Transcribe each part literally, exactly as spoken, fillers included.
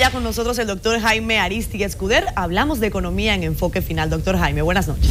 ya con nosotros el doctor Jaime Ariztí Escuder. Hablamos de economía en Enfoque Final. Doctor Jaime, buenas noches.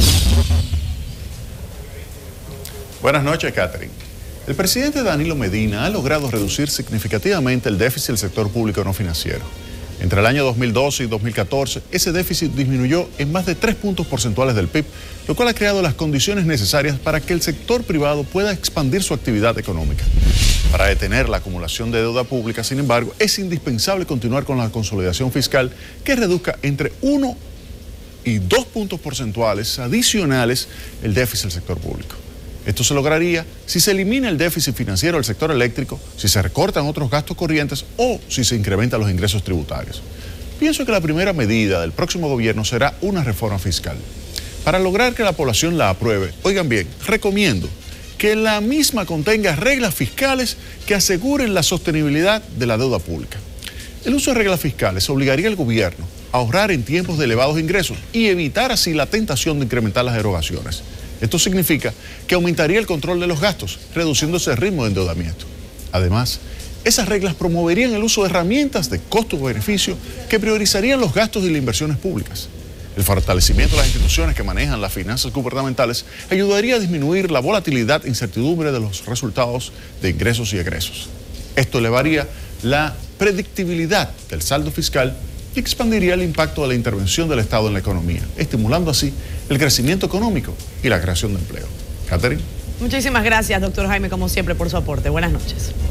Buenas noches, Catherine. El presidente Danilo Medina ha logrado reducir significativamente el déficit del sector público no financiero. Entre el año dos mil doce y dos mil catorce, ese déficit disminuyó en más de tres puntos porcentuales del P I B, lo cual ha creado las condiciones necesarias para que el sector privado pueda expandir su actividad económica. Para detener la acumulación de deuda pública, sin embargo, es indispensable continuar con la consolidación fiscal que reduzca entre uno y dos puntos porcentuales adicionales el déficit del sector público. Esto se lograría si se elimina el déficit financiero del sector eléctrico, si se recortan otros gastos corrientes o si se incrementan los ingresos tributarios. Pienso que la primera medida del próximo gobierno será una reforma fiscal. Para lograr que la población la apruebe, oigan bien, recomiendo que la misma contenga reglas fiscales que aseguren la sostenibilidad de la deuda pública. El uso de reglas fiscales obligaría al gobierno a ahorrar en tiempos de elevados ingresos y evitar así la tentación de incrementar las erogaciones. Esto significa que aumentaría el control de los gastos, reduciéndose el ritmo de endeudamiento. Además, esas reglas promoverían el uso de herramientas de costo-beneficio que priorizarían los gastos y las inversiones públicas. El fortalecimiento de las instituciones que manejan las finanzas gubernamentales ayudaría a disminuir la volatilidad e incertidumbre de los resultados de ingresos y egresos. Esto elevaría la predictibilidad del saldo fiscal y expandiría el impacto de la intervención del Estado en la economía, estimulando así el crecimiento económico y la creación de empleo. Catherine. Muchísimas gracias, doctor Jaime, como siempre, por su aporte. Buenas noches.